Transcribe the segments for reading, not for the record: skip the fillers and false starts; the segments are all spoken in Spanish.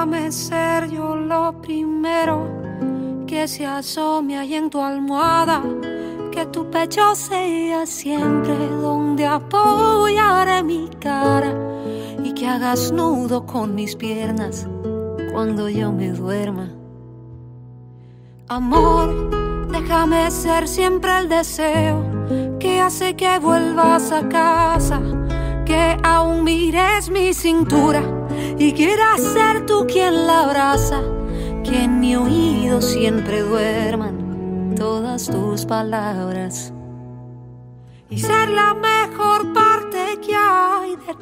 déjame ser yo lo primero que se asome ahí en tu almohada, que tu pecho sea siempre donde apoyaré mi cara y que hagas nudo con mis piernas cuando yo me duerma. Amor, déjame ser siempre el deseo que hace que vuelvas a casa, que aún mires mi cintura y quieras ser tú quien la abraza, que en mi oído siempre duerman todas tus palabras y ser la mejor parte que hay de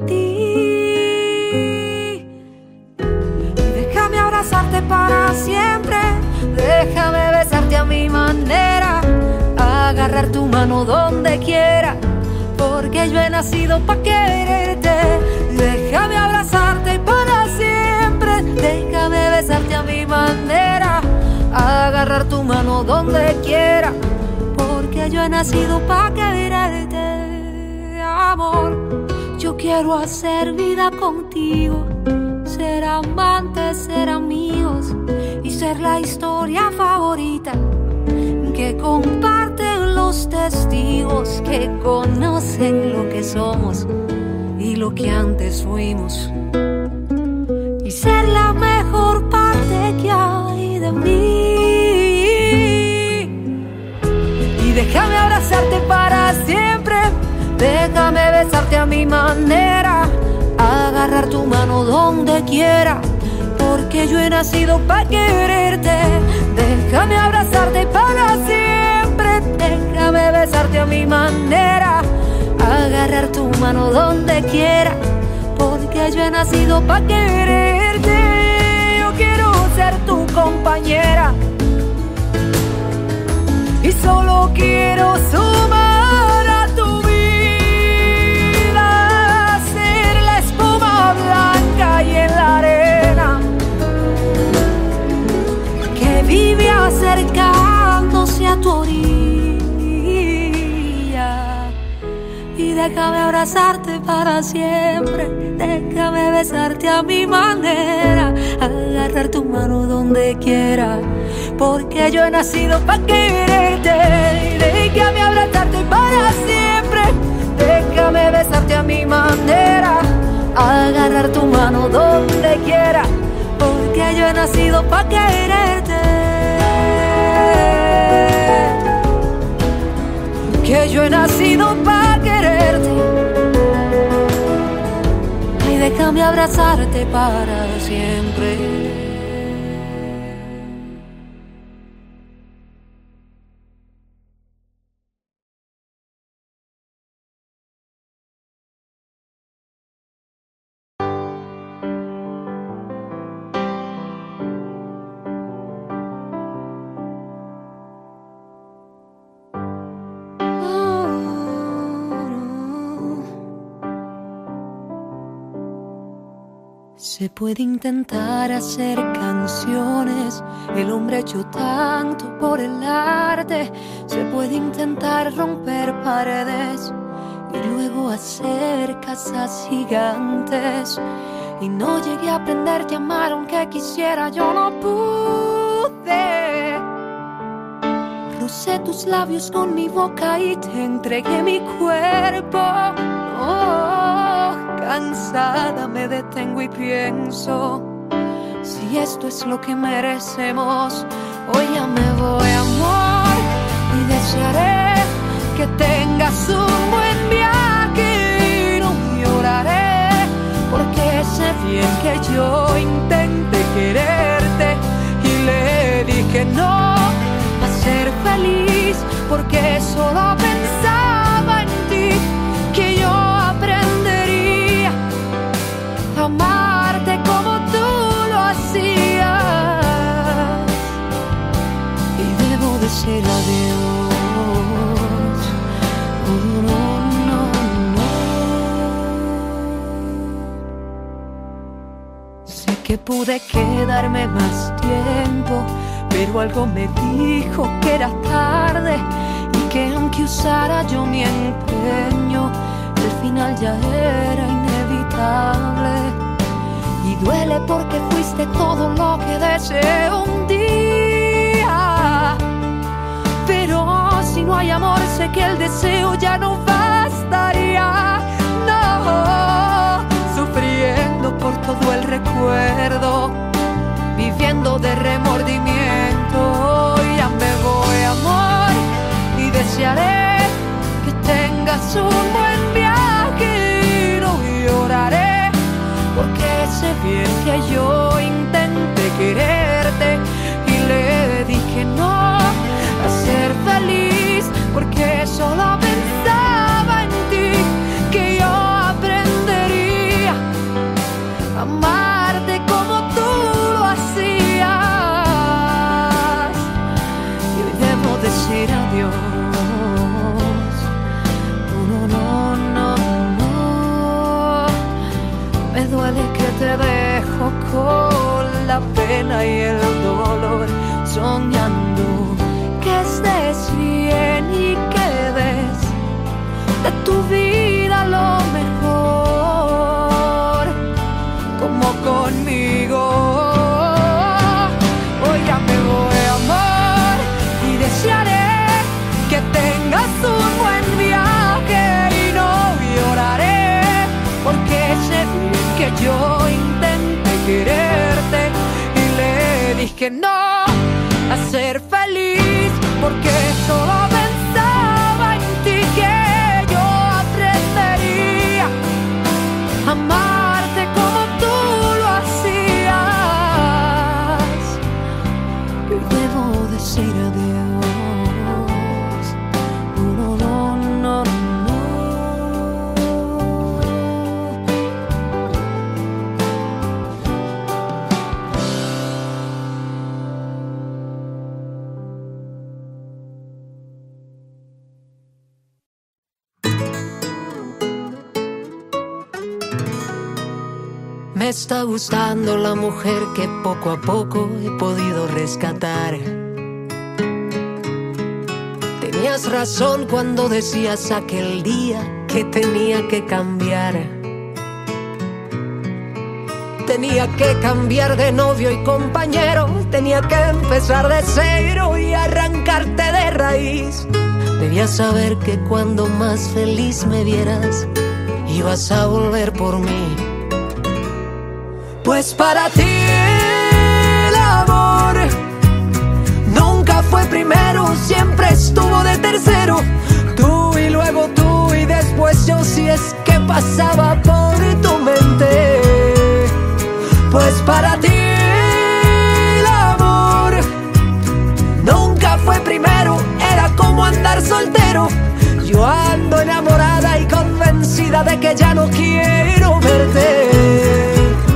ti. Y déjame abrazarte para siempre, déjame besarte a mi manera, agarrar tu mano donde quiera, porque yo he nacido pa' quererte. Déjame abrazarte para siempre, déjame besarte a mi manera, agarrar tu mano donde quiera, porque yo he nacido pa' quererte. Amor, yo quiero hacer vida contigo, ser amantes, ser amigos y ser la historia favorita que comparten los testigos que conocen lo que somos y lo que antes fuimos, y ser la mejor parte que hay de mí. Y déjame abrazarte para siempre, déjame besarte a mi manera, agarrar tu mano donde quiera, porque yo he nacido para quererte. Déjame abrazarte para siempre, déjame besarte a mi manera, agarrar tu mano donde quiera, porque yo he nacido para quererte. Yo quiero ser tu compañera y solo quiero sumar a tu vida, ser la espuma blanca y en la arena que vive acercándose a tu orilla. Y déjame abrazarte para siempre, déjame besarte a mi manera, agarrar tu mano donde quiera, porque yo he nacido para quererte. Y déjame abrazarte para siempre, déjame besarte a mi manera, agarrar tu mano donde quiera, porque yo he nacido para quererte. Que yo he nacido para quererte. Ay, déjame abrazarte para siempre. Se puede intentar hacer canciones, el hombre ha hecho tanto por el arte. Se puede intentar romper paredes y luego hacer casas gigantes. Y no llegué a aprenderte a amar aunque quisiera, yo no pude. Rocé tus labios con mi boca y te entregué mi cuerpo. Cansada me detengo y pienso, si esto es lo que merecemos, hoy ya me voy, amor, y desearé que tengas un buen viaje y no lloraré, porque sé bien que yo intenté quererte y le dije no a ser feliz, porque solo pensaba en ti, que yo aprendería a amarte como tú lo hacías. Y debo decir adiós. No, no, no. Sé que pude quedarme más tiempo, pero algo me dijo que era tarde y que aunque usara yo mi empeño, el final ya era inevitable. Y y duele porque fuiste todo lo que deseé un día. Pero si no hay amor, sé que el deseo ya no bastaría. No, sufriendo por todo el recuerdo, viviendo de remordimiento. Ya me voy, amor, y desearé que tengas un buen viaje y no lloraré, porque sé bien que yo intenté quererte y le dije no a ser feliz, porque solo pensaba en ti, que yo aprendería a amarte como tú lo hacías. Y hoy debo decir adiós. No, no, no, me duele que te dejo con la pena y el dolor, soñando que estés bien y que des de tu vida lo mejor, como conmigo. Hoy ya me voy, amor, y desearé que tengas un buen viaje y no lloraré, porque sé bien que yo intenté quererte y le dije no a ser feliz, porque solo pensaba en ti, que yo aprendería a amarte como tú lo hacías. Y hoy debo decir adiós. No, no, no, no. Me está gustando la mujer que poco a poco he podido rescatar. Tenías razón cuando decías aquel día que tenía que cambiar. Tenía que cambiar de novio y compañero, tenía que empezar de cero y arrancarte de raíz. Debías saber que cuando más feliz me vieras, ibas a volver por mí. Pues para ti el amor nunca fue primero, siempre estuvo de tercero. Tú y luego tú y después yo, si es que pasaba por tu mente. Pues para ti el amor nunca fue primero, era como andar soltero. Yo ando enamorada y convencida de que ya no quiero verte.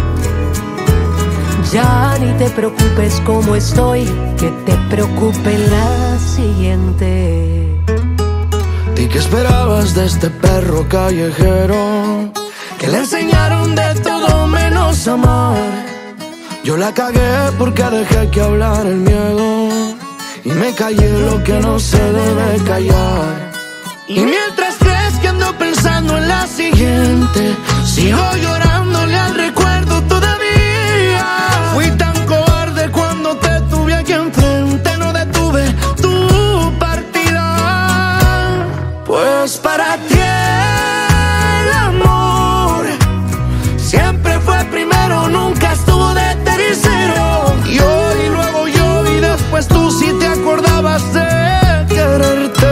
Ya ni te preocupes como estoy, que te preocupe la siguiente. ¿Y qué esperabas de este perro callejero? Que le enseñaron de todo menos amar. Yo la cagué porque dejé que hablara el miedo y me callé lo que no se debe callar. Y mientras crees que ando pensando en la siguiente, sigo llorándole al recuerdo todavía. Fui tan cobarde cuando te tuve aquí enfrente, no detuve tu partida. Pues para ti el amor siempre fue primero, nunca estuvo de tercero. Yo y luego yo y después tú, si te acordabas de quererte.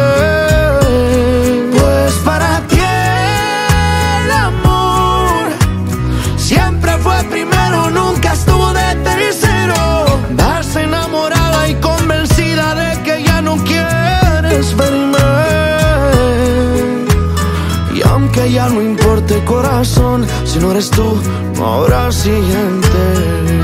Pues para ti el amor siempre fue primero, nunca estuvo de tercero. Vas enamorada y convencida de que ya no quieres verme. Y aunque ya no importe corazón, si no eres tú, no habrá siguiente.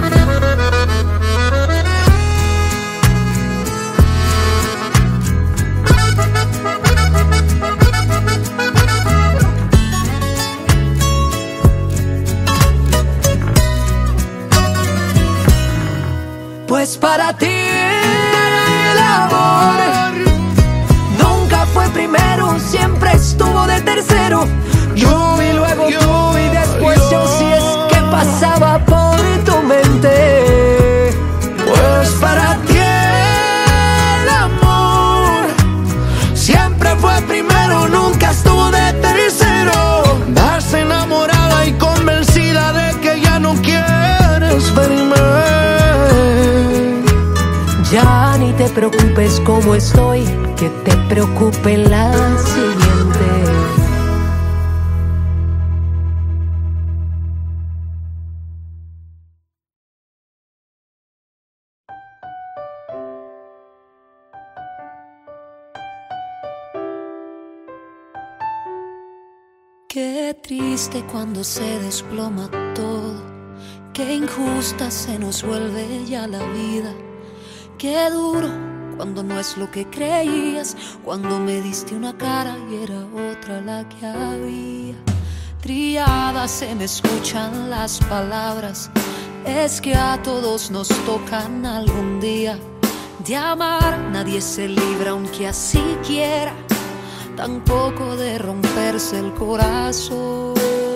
Pues para ti el amor nunca fue primero, siempre estuvo de tercero. Yo y luego tú y después yo, si es que pasaba por te preocupes como estoy, que te preocupe la siguiente. Qué triste cuando se desploma todo, qué injusta se nos vuelve ya la vida. Qué duro cuando no es lo que creías, cuando me diste una cara y era otra la que había. Triadas se me escuchan las palabras, es que a todos nos tocan algún día. De amar nadie se libra aunque así quiera, tampoco de romperse el corazón.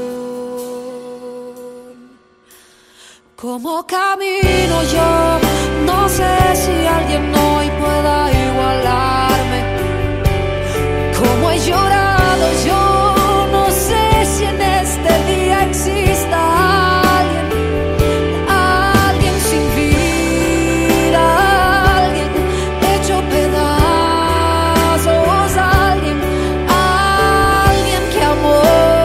¿Cómo camino yo? No sé si alguien hoy pueda igualarme. ¿Cómo he llorado yo? No sé si en este día exista alguien sin vida, alguien hecho pedazos, alguien que amó.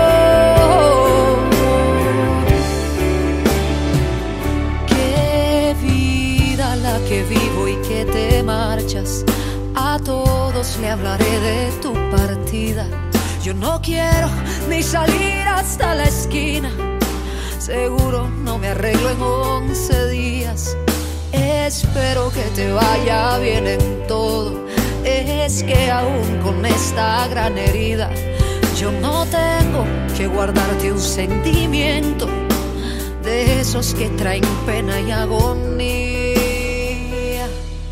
Qué vida la que vivo y que te marchas. A todos le hablaré de tu partida. Yo no quiero ni salir hasta la esquina. Seguro no me arreglo en 11 días. Espero que te vaya bien en todo. Es que aún con esta gran herida yo no tengo que guardarte un sentimiento de esos que traen pena y agonía.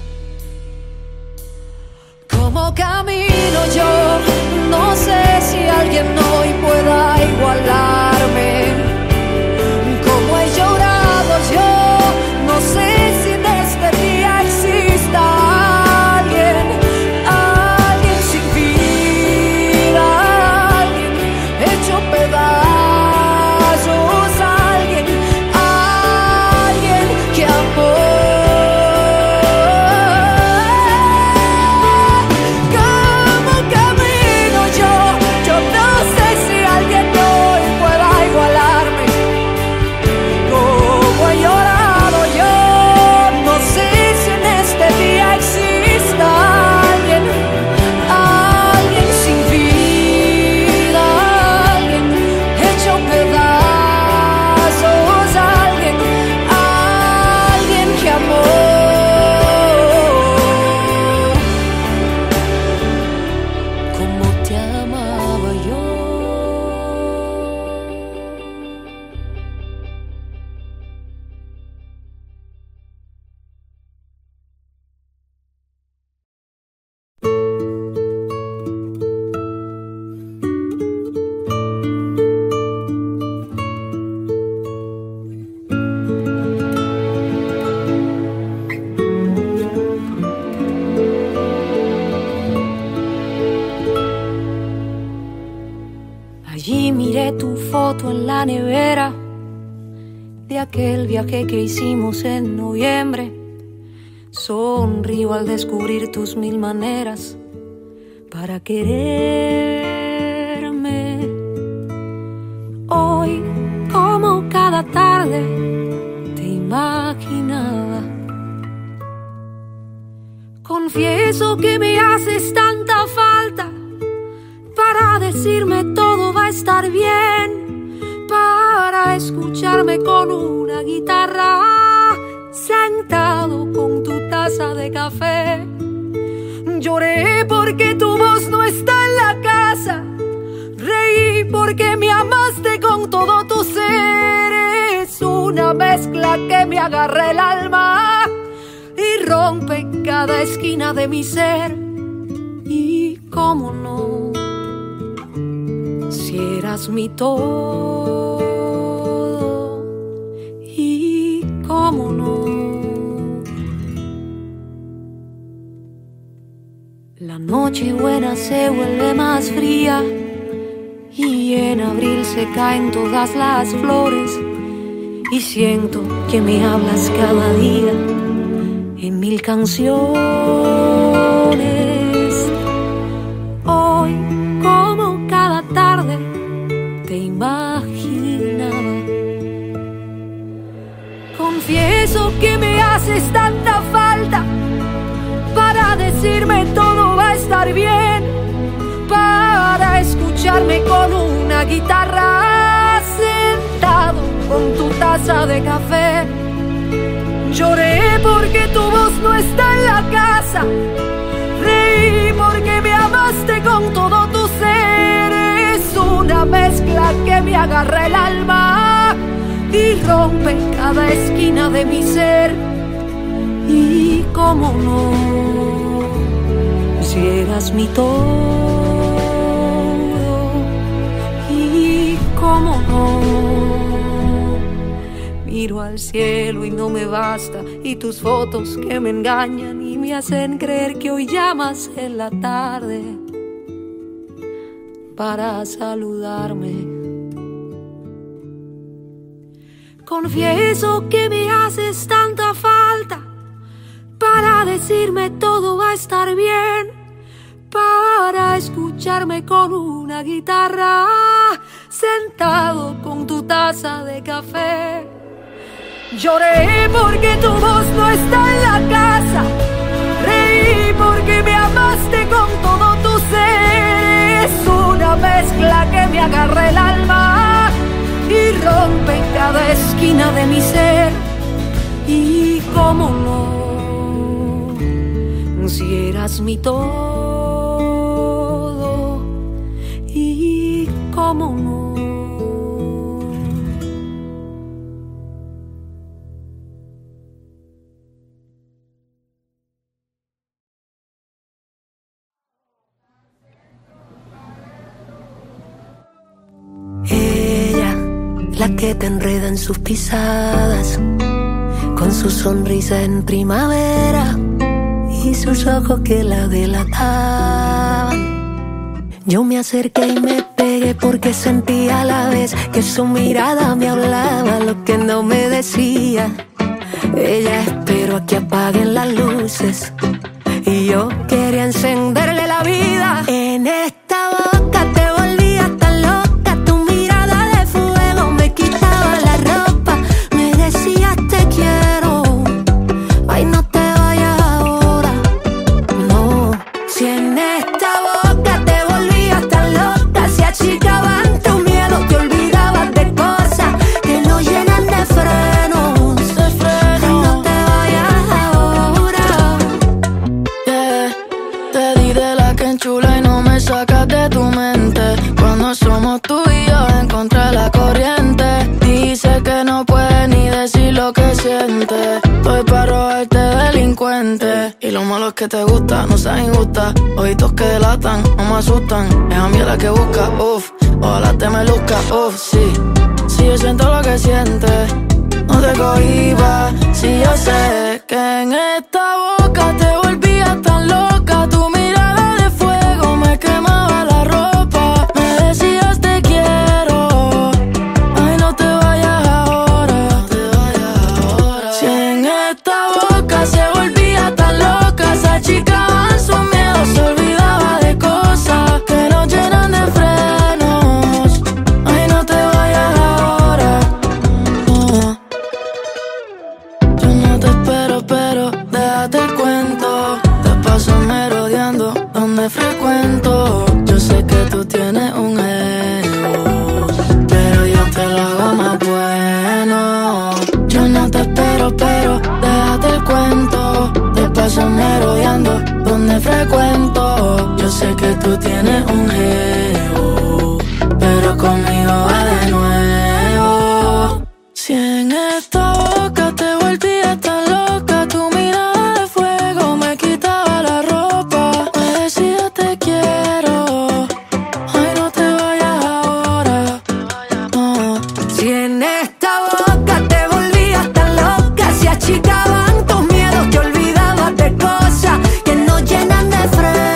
¿Cómo camino yo? No sé si alguien hoy pueda igualarme. ¿Cómo he llorado yo? No sé si en este día exista alguien sin vida, alguien hecho pedazos, alguien que amó. Allí miré tu foto en la nevera de aquel viaje que hicimos en noviembre. Sonrío al descubrir tus 1000 maneras para quererme. Hoy, como cada tarde, te imaginaba. Confieso que me haces tanta falta para decirme todo va a estar bien, para escucharme con una guitarra, sentado con tu taza de café. Lloré porque tu voz no está en la casa, reí porque me amaste con todo tu ser. Es una mezcla que me agarra el alma y rompe cada esquina de mi ser. Y cómo no, si eras mi todo, y cómo no. La noche buena se vuelve más fría y en abril se caen todas las flores y siento que me hablas cada día en mi 1000 canciones. Hoy, como cada tarde, te imaginaba. Confieso que me haces tanta falta para decirme todo va a estar bien, para escucharme con una guitarra sentado con tu taza de café. Lloré porque tu voz no está en la casa, reí porque me amaste con todo tu ser. Es una mezcla que me agarra el alma y rompe cada esquina de mi ser. Y cómo no, si eras mi todo. Y cómo no, miro al cielo y no me basta, y tus fotos que me engañan y me hacen creer que hoy llamas en la tarde para saludarme. Confieso que me haces tanta falta para decirme todo va a estar bien, para escucharme con una guitarra sentado con tu taza de café. Lloré porque tu voz no está en la casa, reí porque me amaste con todo tu ser. Es una mezcla que me agarra el alma y rompe cada esquina de mi ser. Y cómo no, si eras mi todo. Y cómo no. La que te enreda en sus pisadas, con su sonrisa en primavera y sus ojos que la delataban. Yo me acerqué y me pegué porque sentía a la vez que su mirada me hablaba lo que no me decía. Ella esperó a que apaguen las luces y yo quería encenderle la vida. En esta boca te volvías tan loca. Estoy para robarte delincuente. Y lo malo es que te gusta, no seas injusta. Ojitos que delatan, no me asustan. Es a mí la que busca, uff. Ojalá te me luzca, uff, sí. Si yo siento lo que sientes, no te cohibas. Si yo sé que en esta boca te volvías tan loca. Tu mirada de fuego me quemaba la ropa. Me decías te quiero. Ay, no te vayas ahora. Si en esta boca se volvía tan loca, se achicaban sus miedos, se olvidaba de cosas que nos llenan de frenos. Ay, no te vayas ahora. Yo no te espero, pero déjate el cuento. Te paso merodeando donde frecuento. Yo sé que tú tienes un ego, pero yo te lo hago más bueno. Yo no te espero, pero déjate el cuento. Te paso merodeando donde frecuento. Yo sé que tú tienes un ego, pero conmigo va de nuevo. Si en esta boca te volvías tan loca, tu mirada de fuego me quitaba la ropa. Me decías te quiero. Ay, no te vayas ahora. No. Si en esta boca te volvías tan loca, se achicaban tus miedos, te olvidabas de cosas que nos llenan de freno.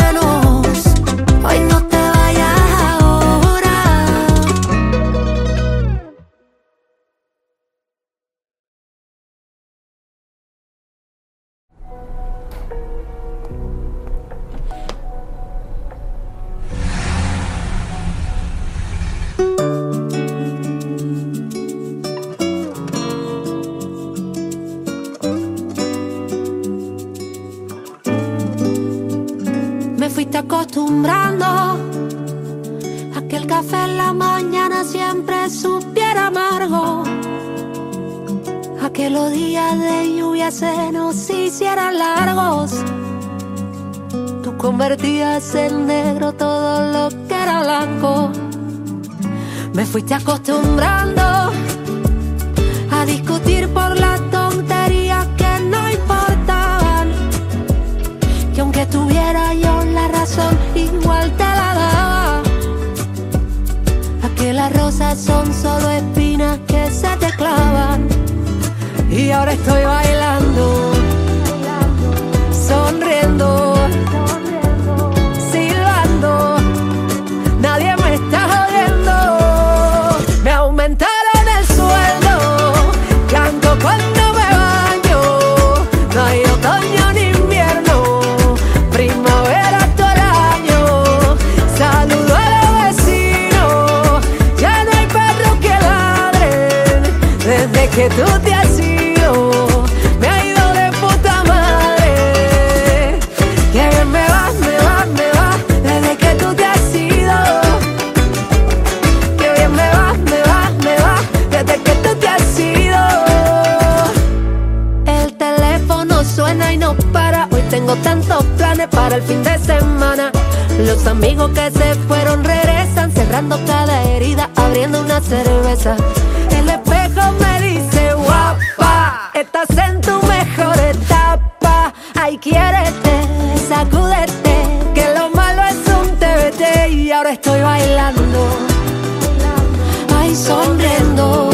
fuiste acostumbrando a que el café en la mañana siempre supiera amargo, a que los días de lluvia se nos hicieran largos. Tú convertías en negro todo lo que era blanco. Me fuiste acostumbrando a discutir por las tonterías que no importaban, que aunque tuviera yo la razón igual te la daba, a que las rosas son solo espinas que se te clavan. Y ahora estoy bailando, sonriendo, silbando, nadie me está jodiendo. Me aumentaron el sueldo, canto cuando me baño. No hay otoño ni invierno, primavera todo el año. Saludo a los vecinos, ya no hay perros que ladren. Desde que tú te has ido, me ha ido de puta madre. Que bien me va, me va, me va, desde que tú te has ido. Que bien me va, me va, me va, desde que tú te has ido. El teléfono suena y no para. Hoy tengo tantos planes para el fin de semana. Los amigos que se fueron regresan, cerrando cada herida, abriendo una cerveza. El espejo me dice guapa, estás en tu mejor etapa. Ay, quiérete, sacúdete, que lo malo es un TBT. Y ahora estoy bailando, ay, sonriendo,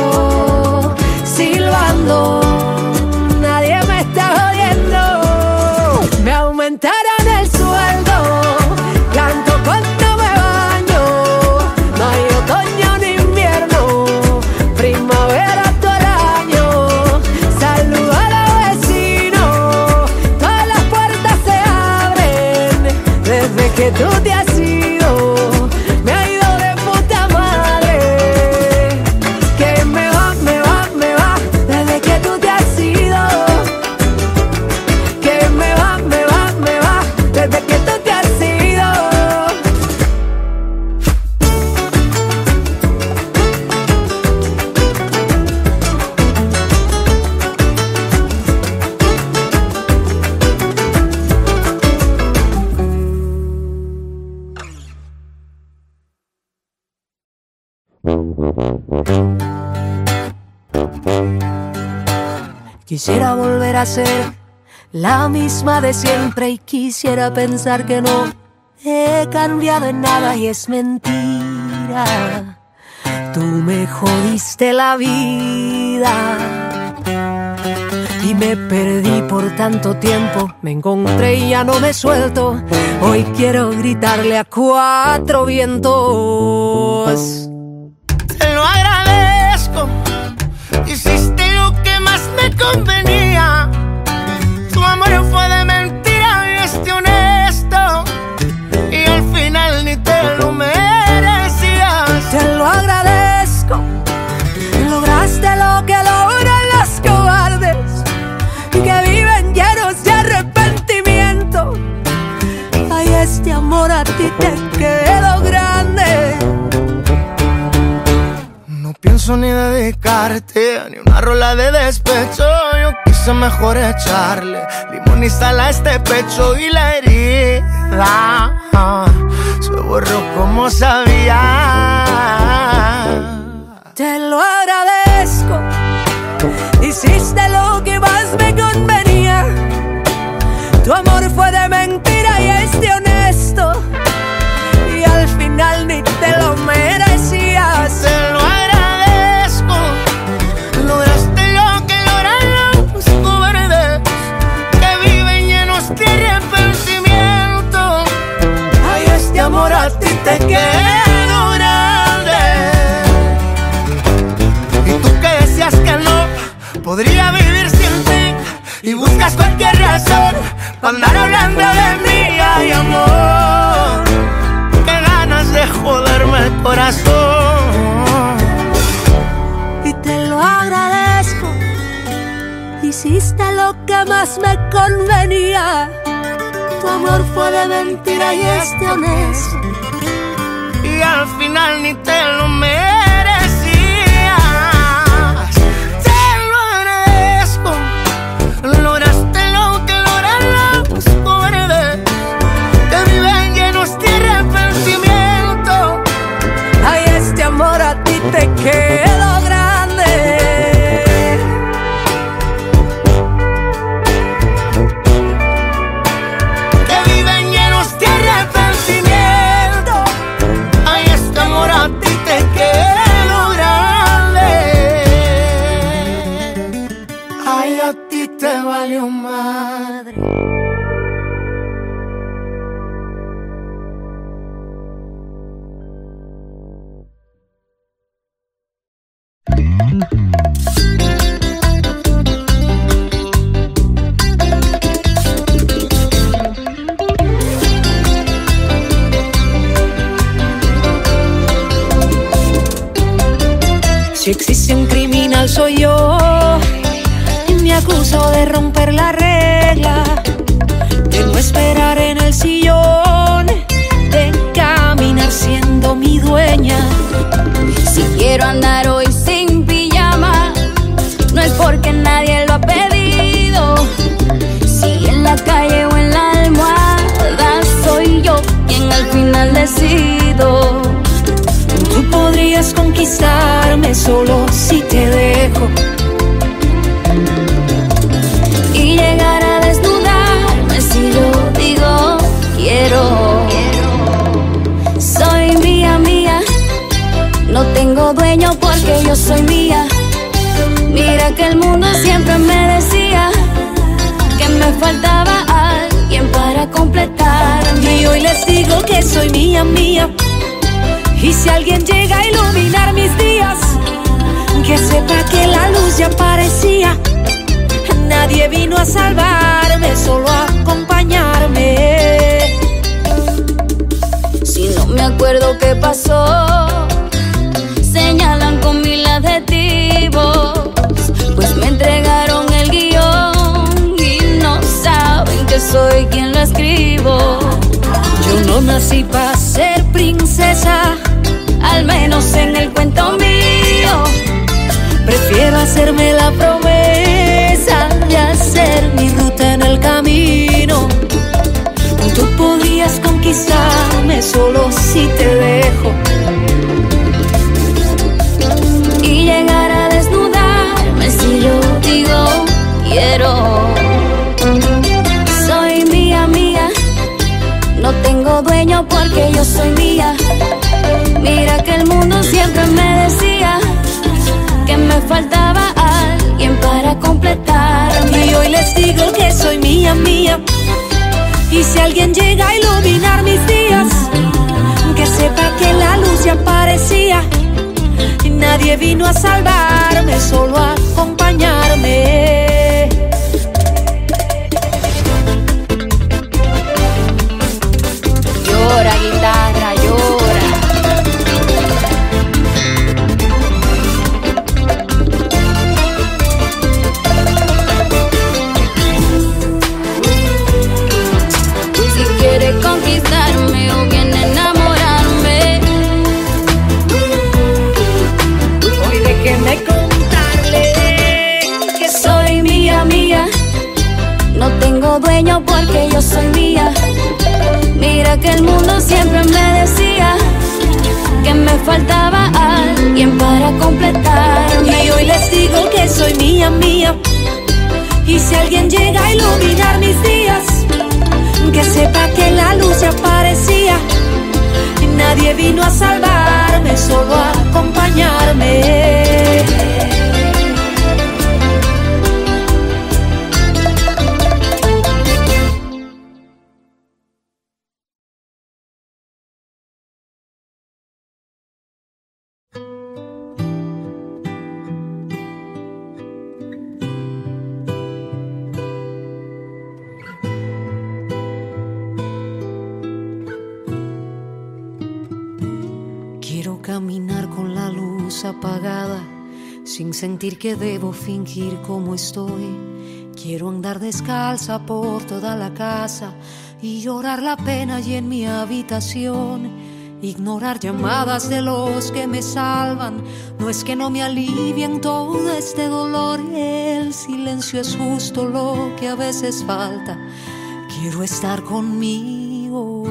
silbando, nadie me está jodiendo. Me aumentaron el sueldo, canto cuando me baño. No hay otoño ni invierno, primavera todo el año. Saludo a los vecinos, todas las puertas se abren. Desde que tú te has ido, me ha ido de puta madre. Que me va, me va, me va, desde que tú te has ido. Que me va, me va, me va, desde que tú te has ido. Quisiera volver a ser la misma de siempre y quisiera pensar que no he cambiado en nada y es mentira. Tú me jodiste la vida y me perdí por tanto tiempo. Me encontré y ya no me suelto. Hoy quiero gritarle a cuatro vientos. Te lo agradezco, hiciste lo que más me convenía. Tu amor fue de mentira y este honesto, y al final ni te lo merecías. Te lo agradezco, lograste lo que logran los cobardes, que viven llenos de arrepentimiento. Ay, este amor a ti te quedó grande. No pienso ni dedicarte ni una rola de despecho. Yo quise mejor echarle limón y sal a este pecho, y la herida se borró como sabía. Te lo agradezco, hiciste lo que más me convenía. Tu amor fue de mentira y este honesto, y al final ni te lo merecías. Te lo agradezco, lograste lo que logran los cobardes, que viven llenos de arrepentimiento. Ay, este amor a ti te quedó grande. Y tú que decías que no podría vivir sin ti, y buscas cualquier razón para andar hablando de mí. Ay, amor, qué ganas de joderme el corazón. Y te lo agradezco, hiciste lo que más me convenía. tu amor fue de mentira y este honesto, y al final ni te lo merecías. Te lo agradezco, lograste lo que logran los pobres, que viven llenos de arrepentimiento. Ay, este amor a ti te quedó grande. Que viven llenos de arrepentimiento. Ay, este amor a ti te quedó grande. Ay, a ti te valió madre. Si existe un criminal soy yo, y me acuso de romper la regla, de no esperar en el sillón, de caminar siendo mi dueña. Si quiero andar hoy sin pijama, no es porque nadie lo ha pedido. Si en la calle o en la almohada, soy yo quien al final decido. Tú podrías conquistarme solo si te dejo, Y llegar a desnudarme si yo digo quiero. Soy mía, mía, no tengo dueño porque yo soy mía. Mira que el mundo siempre me decía que me faltaba alguien para completarme. y hoy les digo que soy mía, mía. Y si alguien llega a iluminar mis días, que sepa que la luz ya aparecía. Nadie vino a salvarme, solo a acompañarme. Si no me acuerdo qué pasó, señalan con mil adjetivos, pues me entregaron el guión y no saben que soy quien lo escribo. Yo no nací para ser princesa, Al menos en el cuento mío. prefiero hacerme la promesa de hacer mi ruta en el camino. Tú podrías conquistarme solo si te dejo, Y llegar a desnudarme si yo digo quiero. Soy mía, mía, no tengo dueño porque yo soy mía. Mira que el mundo siempre me decía que me faltaba alguien para completarme. y hoy les digo que soy mía, mía. Y si alguien llega a iluminar mis días, que sepa que la luz ya aparecía. Y nadie vino a salvarme, solo a acompañarme. Llora, guitarra, llora. Si quiere conquistarme o bien enamorarme, Hoy déjeme contarle que soy mía, mía. No tengo dueño porque yo soy mía. Mira que el mundo siempre me decía que me faltaba alguien para completarme. y hoy les digo que soy mía, mía. Y si alguien llega a iluminar mis días, que sepa que la luz ya aparecía. Y nadie vino a salvarme, solo a acompañarme. Caminar con la luz apagada, sin sentir que debo fingir cómo estoy. Quiero andar descalza por toda la casa y llorar la pena y en mi habitación ignorar llamadas de los que me salvan. No es que no me alivien todo este dolor, el silencio es justo lo que a veces falta. Quiero estar conmigo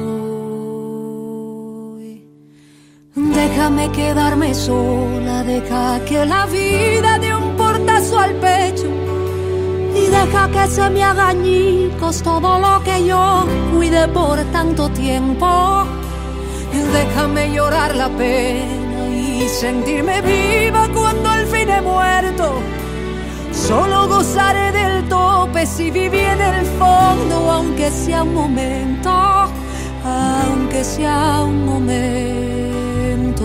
hoy. Déjame quedarme sola, deja que la vida dé un portazo al pecho y deja que se me haga añicos todo lo que yo cuidé por tanto tiempo. Déjame llorar la pena y sentirme viva cuando al fin he muerto. Solo gozaré del tope si viví en el fondo, aunque sea un momento, aunque sea un momento.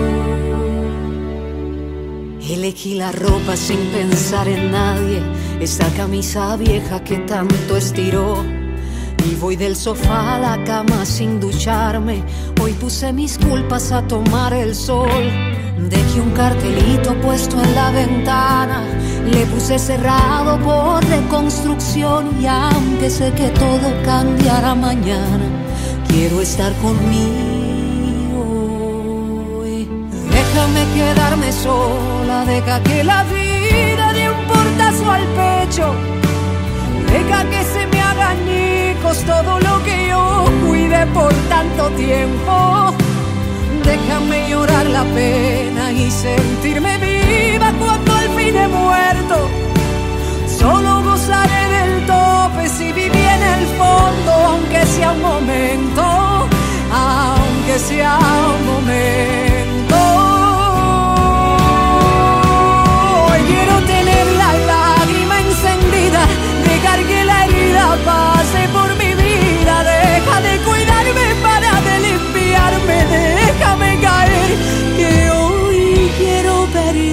Elegí la ropa sin pensar en nadie, esa camisa vieja que tanto estiró. Y voy del sofá a la cama sin ducharme. Hoy puse mis culpas a tomar el sol. Dejé un cartelito puesto en la ventana, le puse cerrado por reconstrucción. Y aunque sé que todo cambiará mañana, quiero estar conmigo hoy. Déjame quedarme sola, deja que la vida dé un portazo al pecho. Deja que se me haga añicos todo lo que yo cuidé por tanto tiempo. Déjame llorar la pena y sentirme viva cuando al fin he muerto. Solo gozaré del tope si viví en el fondo, aunque sea un momento, aunque sea un momento. Quiero tener la lágrima encendida, dejar que la herida pase por mi vida. Deja de cuidarme para de limpiarme, déjame caer, que hoy quiero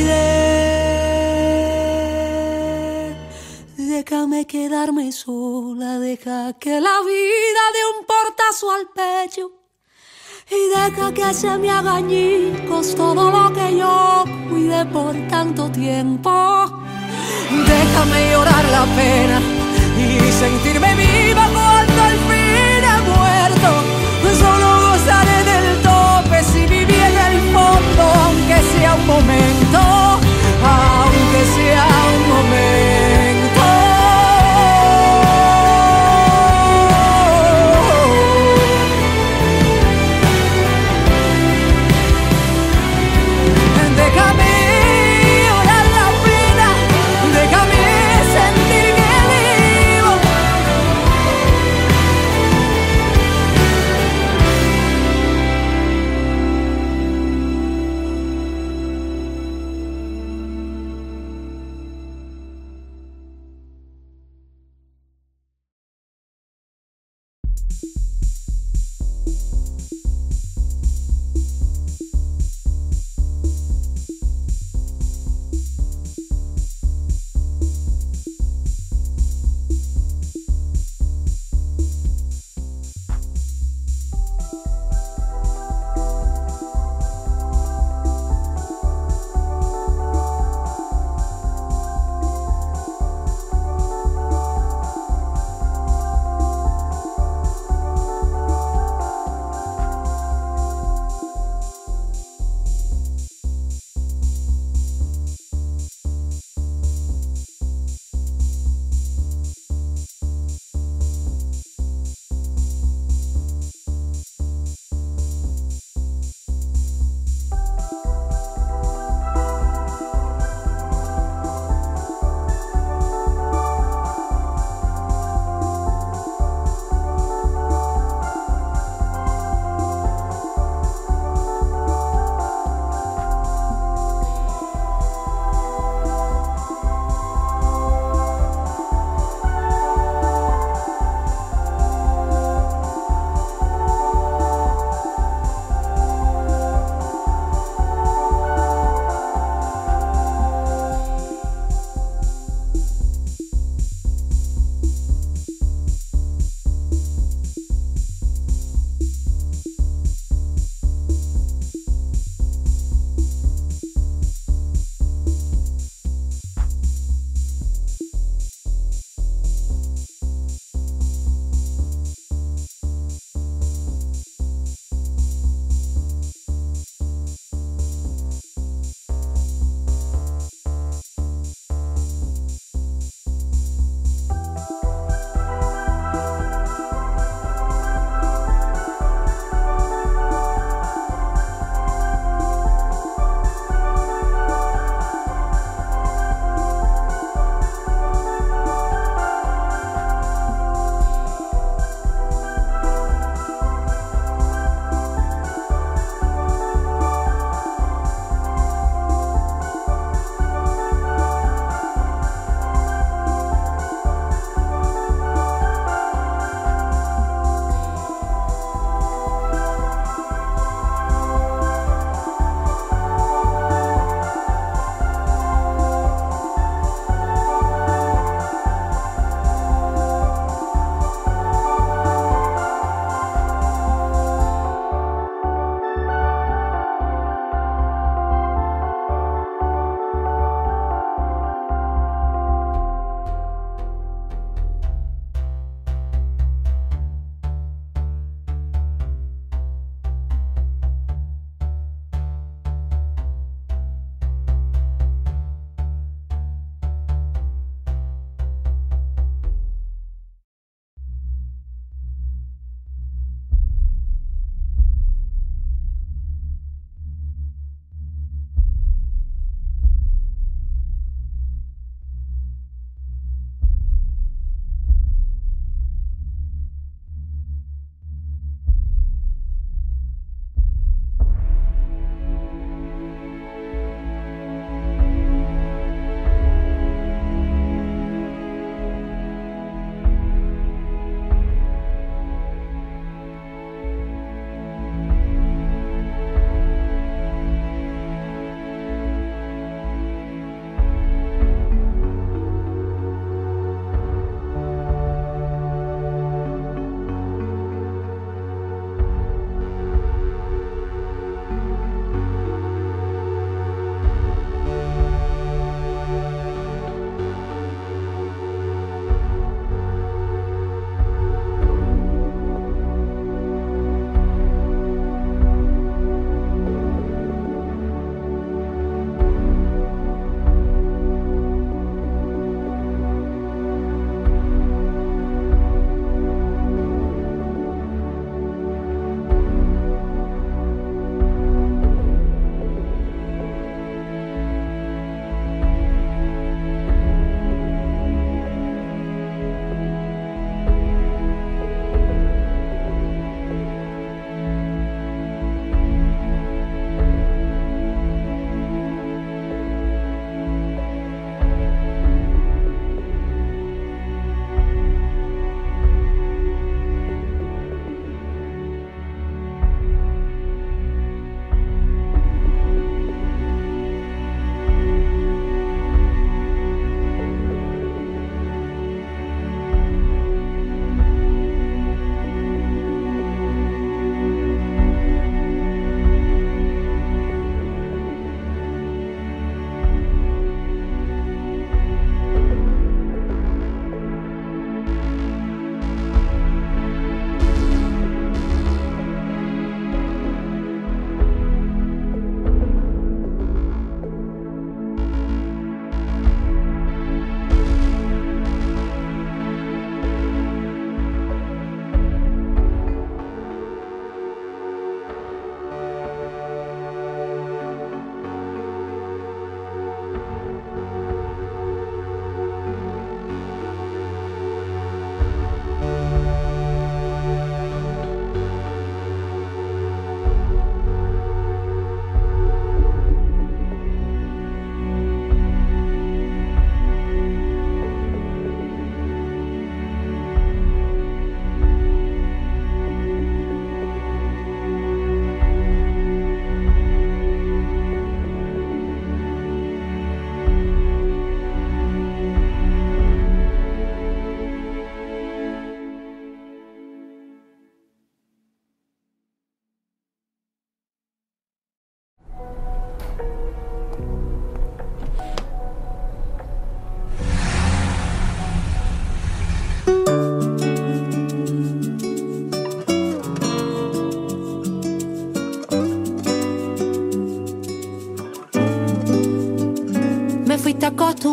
perder. Déjame quedarme sola, deja que la vida dé un portazo al pecho y deja que se me haga añicos todo lo que yo cuidé por tanto tiempo. Déjame llorar la pena y sentirme viva cuando al fin he muerto. Solo gozaré del tope si viví en el fondo, aunque sea un momento, aunque sea un momento. Déjame llorar la pena, déjame sentirme vivo.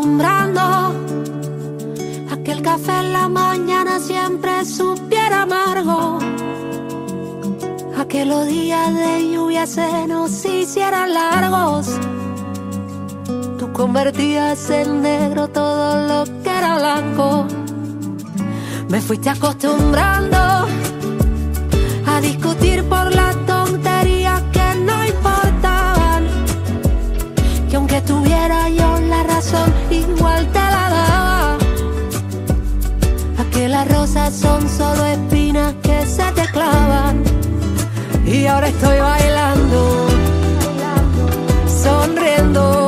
acostumbrando a que el café en la mañana siempre supiera amargo, a que los días de lluvia se nos hicieran largos. Tú convertías en negro todo lo que era blanco. Me fuiste acostumbrando a discutir por las tonterías que no importaban, que aunque tuviera yo la razón igual te la daba, a que las rosas son solo espinas que se te clavan. Y ahora estoy bailando, sonriendo,